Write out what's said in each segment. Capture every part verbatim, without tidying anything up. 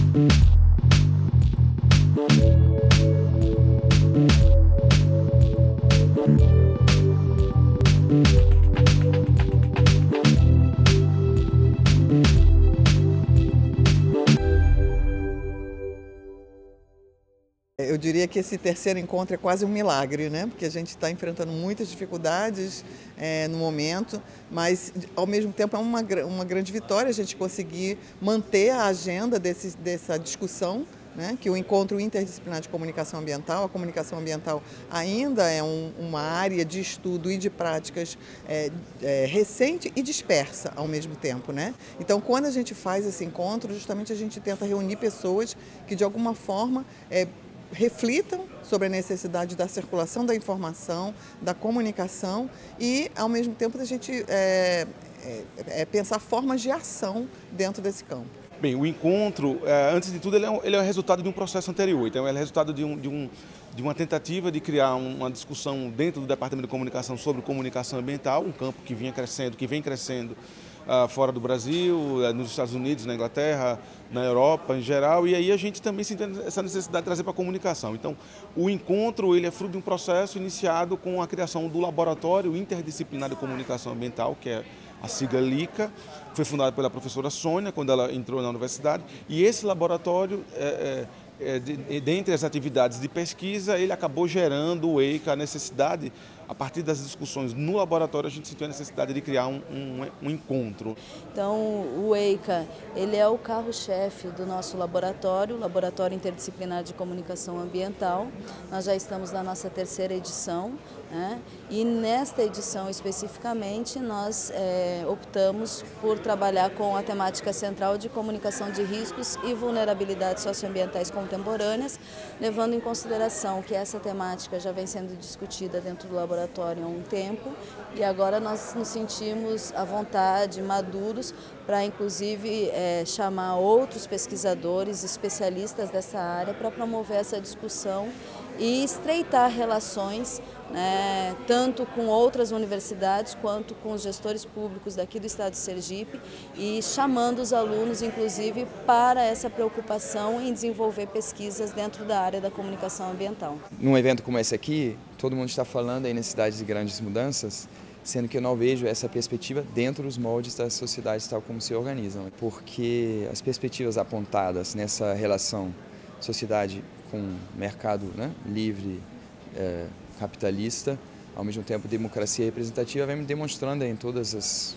Eu diria que esse terceiro encontro é quase um milagre, né? Porque a gente está enfrentando muitas dificuldades é, no momento, mas ao mesmo tempo é uma, uma grande vitória a gente conseguir manter a agenda desse, dessa discussão, né? Que o encontro interdisciplinar de comunicação ambiental, a comunicação ambiental ainda é um, uma área de estudo e de práticas é, é, recente e dispersa ao mesmo tempo, né? Então, quando a gente faz esse encontro, justamente a gente tenta reunir pessoas que de alguma forma é, reflitam sobre a necessidade da circulação da informação, da comunicação e, ao mesmo tempo, a gente é, é, é pensar formas de ação dentro desse campo. Bem, o encontro, antes de tudo, ele é, um, ele é o resultado de um processo anterior, então ele é o resultado de, um, de, um, de uma tentativa de criar uma discussão dentro do Departamento de Comunicação sobre comunicação ambiental, um campo que vinha crescendo, que vem crescendo uh, fora do Brasil, uh, nos Estados Unidos, na Inglaterra, na Europa em geral, e aí a gente também sentiu essa necessidade de trazer para a comunicação. Então, o encontro ele é fruto de um processo iniciado com a criação do Laboratório Interdisciplinar de Comunicação Ambiental, que é a sigla LICA, foi fundada pela professora Sônia quando ela entrou na universidade, e esse laboratório, é, é, de, dentre as atividades de pesquisa, ele acabou gerando o EICA, a necessidade, a partir das discussões no laboratório, a gente sentiu a necessidade de criar um, um, um encontro. Então, o EICA, ele é o carro-chefe do nosso laboratório, Laboratório Interdisciplinar de Comunicação Ambiental. Nós já estamos na nossa terceira edição, né? E nesta edição especificamente nós é, optamos por trabalhar com a temática central de comunicação de riscos e vulnerabilidades socioambientais contemporâneas, levando em consideração que essa temática já vem sendo discutida dentro do laboratório há um tempo e agora nós nos sentimos à vontade, maduros, para inclusive é, chamar outros pesquisadores, especialistas dessa área para promover essa discussão e estreitar relações, né, tanto com outras universidades quanto com os gestores públicos daqui do estado de Sergipe e chamando os alunos, inclusive, para essa preocupação em desenvolver pesquisas dentro da área da comunicação ambiental. Num evento como esse aqui, todo mundo está falando em necessidade de grandes mudanças, sendo que eu não vejo essa perspectiva dentro dos moldes das sociedades tal como se organizam, porque as perspectivas apontadas nessa relação sociedade com mercado, né, livre, é, capitalista, ao mesmo tempo democracia representativa, vem me demonstrando em todas as,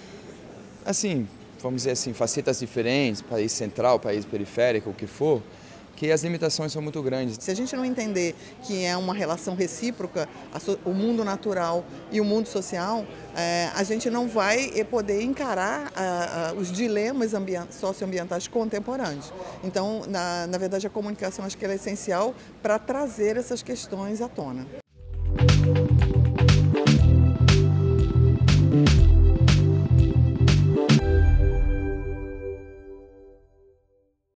assim, vamos dizer assim, facetas diferentes, país central, país periférico, o que for, que as limitações são muito grandes. Se a gente não entender que é uma relação recíproca, o mundo natural e o mundo social, é, a gente não vai poder encarar a, a, os dilemas socioambientais contemporâneos. Então, na, na verdade, a comunicação acho que ela é essencial para trazer essas questões à tona.